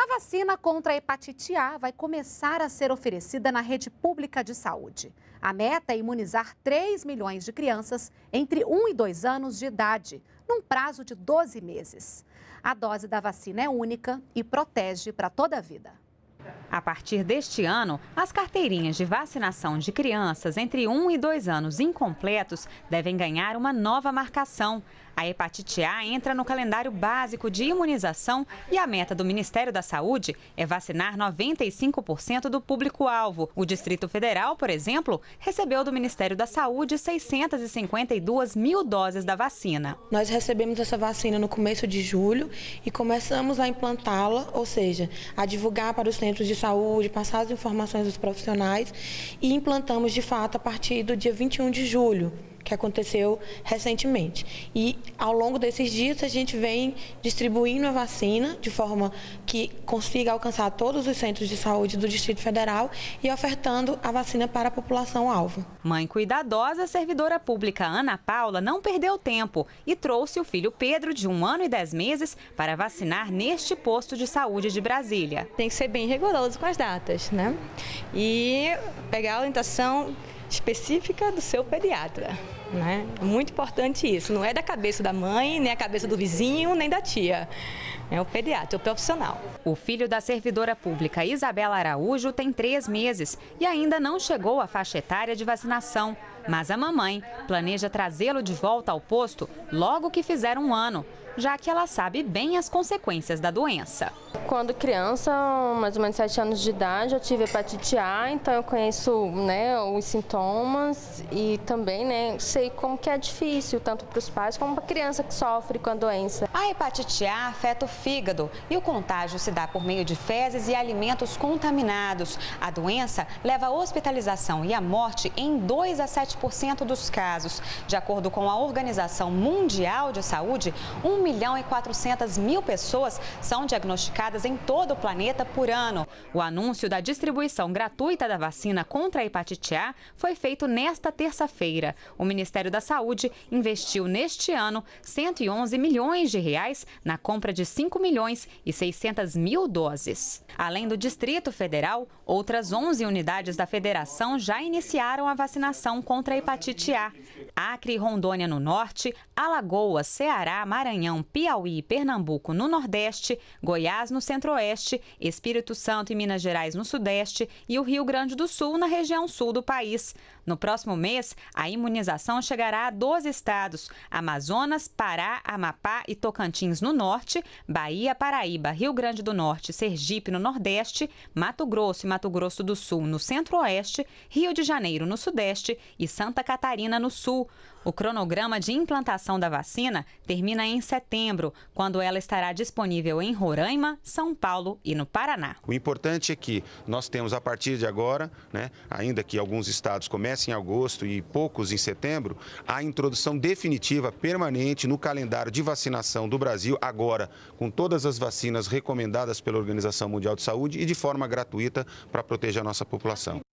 A vacina contra a hepatite A vai começar a ser oferecida na rede pública de saúde. A meta é imunizar 3 milhões de crianças entre 1 e 2 anos de idade, num prazo de 12 meses. A dose da vacina é única e protege para toda a vida. A partir deste ano, as carteirinhas de vacinação de crianças entre 1 e 2 anos incompletos devem ganhar uma nova marcação. A hepatite A entra no calendário básico de imunização e a meta do Ministério da Saúde é vacinar 95% do público-alvo. O Distrito Federal, por exemplo, recebeu do Ministério da Saúde 652 mil doses da vacina. Nós recebemos essa vacina no começo de julho e começamos a implantá-la, ou seja, a divulgar para os centros de saúde, passar as informações dos profissionais e implantamos de fato a partir do dia 21 de julho. Que aconteceu recentemente. E ao longo desses dias a gente vem distribuindo a vacina de forma que consiga alcançar todos os centros de saúde do Distrito Federal e ofertando a vacina para a população-alvo. Mãe cuidadosa, a servidora pública Ana Paula não perdeu tempo e trouxe o filho Pedro, de 1 ano e 10 meses, para vacinar neste posto de saúde de Brasília. Tem que ser bem rigoroso com as datas, né? E pegar a orientação específica do seu pediatra. Muito importante isso, não é da cabeça da mãe, nem a cabeça do vizinho, nem da tia. É o pediatra, é o profissional. O filho da servidora pública Isabela Araújo tem 3 meses e ainda não chegou à faixa etária de vacinação. Mas a mamãe planeja trazê-lo de volta ao posto logo que fizer 1 ano, já que ela sabe bem as consequências da doença. Quando criança, mais ou menos 7 anos de idade, eu tive hepatite A, então eu conheço, os sintomas e também, sei como que é difícil, tanto para os pais como para a criança que sofre com a doença. A hepatite A afeta o fígado e o contágio se dá por meio de fezes e alimentos contaminados. A doença leva à hospitalização e à morte em 2 a 7% dos casos. De acordo com a Organização Mundial de Saúde, 1.400.000 pessoas são diagnosticadas em todo o planeta por ano. O anúncio da distribuição gratuita da vacina contra a hepatite A foi feito nesta terça-feira. O Ministério da Saúde investiu neste ano 111 milhões de reais na compra de 5.600.000 doses. Além do Distrito Federal, outras 11 unidades da Federação já iniciaram a vacinação contra a hepatite A. Acre e Rondônia no norte, Alagoas, Ceará, Maranhão, Piauí e Pernambuco no nordeste, Goiás no centro-oeste, Espírito Santo e Minas Gerais no sudeste e o Rio Grande do Sul na região sul do país. No próximo mês, a imunização chegará a 12 estados: Amazonas, Pará, Amapá e Tocantins no norte, Bahia, Paraíba, Rio Grande do Norte, Sergipe no nordeste, Mato Grosso e Mato Grosso do Sul no centro-oeste, Rio de Janeiro no sudeste e Santa Catarina no sul. O cronograma de implantação da vacina termina em setembro, quando ela estará disponível em Roraima, São Paulo e no Paraná. O importante é que nós temos a partir de agora, ainda que alguns estados comecem em agosto e poucos em setembro, a introdução definitiva, permanente no calendário de vacinação do Brasil, agora com todas as vacinas recomendadas pela Organização Mundial de Saúde e de forma gratuita para proteger a nossa população.